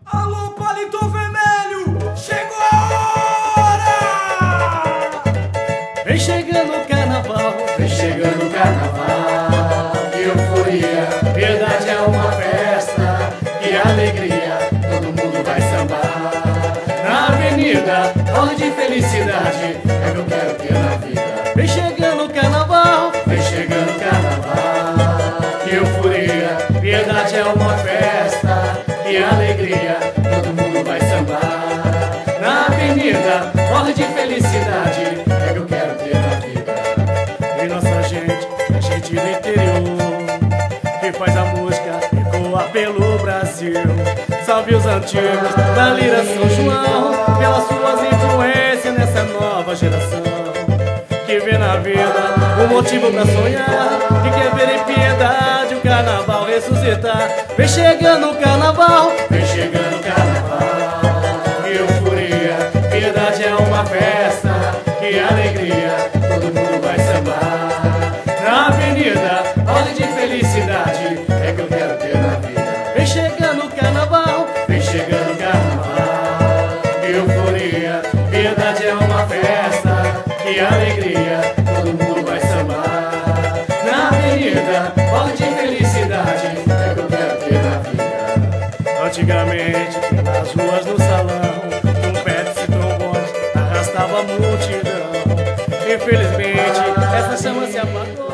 Alô, palito vermelho, chegou a hora! Vem chegando o carnaval, vem chegando o carnaval. Que euforia, verdade é uma festa. Que alegria, todo mundo vai sambar. Na avenida, hora de felicidade, é que eu quero ter na vida. vem chegando o carnaval, vem chegando o carnaval. Que euforia, verdade é uma festa. Que alegria, todo mundo vai sambar. Na avenida, hora de felicidade, é que eu quero ter na vida. e nossa gente, a gente do interior, que faz a música ecoar pelo Brasil. Salve os antigos da Lira São João, pelas suas influências nessa nova geração, que vê na vida um motivo pra sonhar, que quer ver em piedade o carnaval ressuscitar. Vem chegando o carnaval, vem chegando o carnaval. Que euforia, verdade é uma festa. Que alegria, todo mundo vai sambar. Na avenida, hora de felicidade, é que eu quero ter na vida. vem chegando o carnaval, vem chegando o carnaval. Que euforia, verdade é uma festa. Que alegria, todo mundo vai sambar. Na avenida, hora de felicidade, é que eu quero ter na vida. antigamente nas ruas do salão, trompetes e trombones arrastava a multidão. Infelizmente essa chama se apagou.